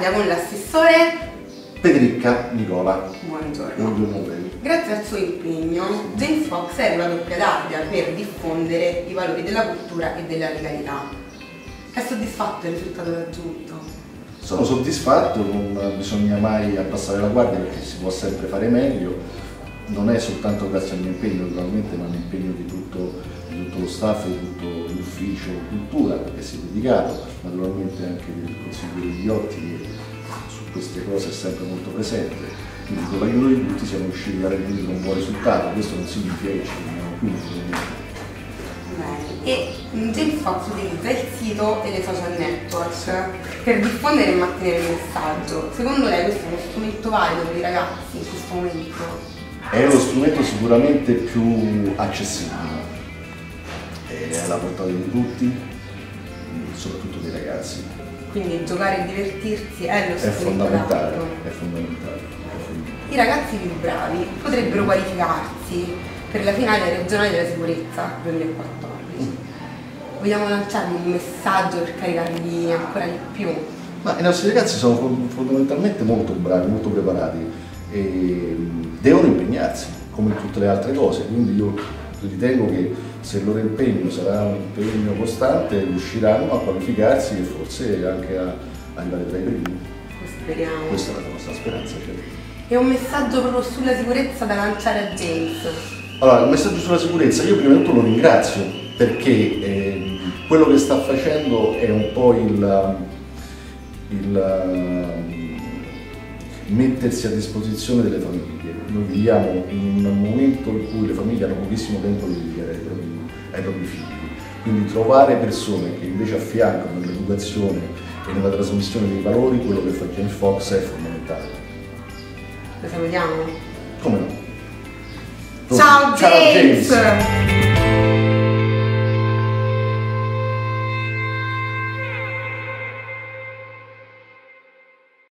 Guardia con l'assessore Federica Nicola. Buongiorno. Buongiorno a lei. Grazie al suo impegno, James Fox è una doppia guardia per diffondere i valori della cultura e della legalità. È soddisfatto del risultato raggiunto? Sono soddisfatto, non bisogna mai abbassare la guardia perché si può sempre fare meglio. Non è soltanto grazie al mio impegno naturalmente, ma all'impegno di tutto lo staff, di tutto l'ufficio cultura che si è dedicato, naturalmente anche del consiglio degli Iotti che su queste cose è sempre molto presente. Quindi con l'aiuto di tutti siamo riusciti a raggiungere un buon risultato, questo non significa che ci vediamo qui naturalmente. E James Fox utilizza il sito e le social network per diffondere e mantenere il messaggio. Secondo lei questo è uno strumento valido per i ragazzi in questo momento? È lo strumento sicuramente più accessibile, è alla portata di tutti, soprattutto dei ragazzi. Quindi giocare e divertirsi è lo strumento fondamentale, adatto. è fondamentale. I ragazzi più bravi potrebbero qualificarsi per la finale regionale della sicurezza 2014. Vogliamo lanciargli un messaggio per caricarli ancora di più? Ma i nostri ragazzi sono fondamentalmente molto bravi, molto preparati e devono impegnarsi come in tutte le altre cose, quindi io ritengo che se il loro impegno sarà un impegno costante riusciranno a qualificarsi e forse anche a arrivare tra i primi. Speriamo. Questa è la nostra speranza, certo. E un messaggio proprio sulla sicurezza da lanciare a James? Allora, il messaggio sulla sicurezza, io prima di tutto lo ringrazio perché quello che sta facendo è un po' il mettersi a disposizione delle famiglie. Noi viviamo in un momento in cui le famiglie hanno pochissimo tempo da dedicare ai propri figli, quindi trovare persone che invece affiancano nell'educazione e nella trasmissione dei valori, quello che fa James Fox è fondamentale. Lo salutiamo? Come no? Ciao Ciao James!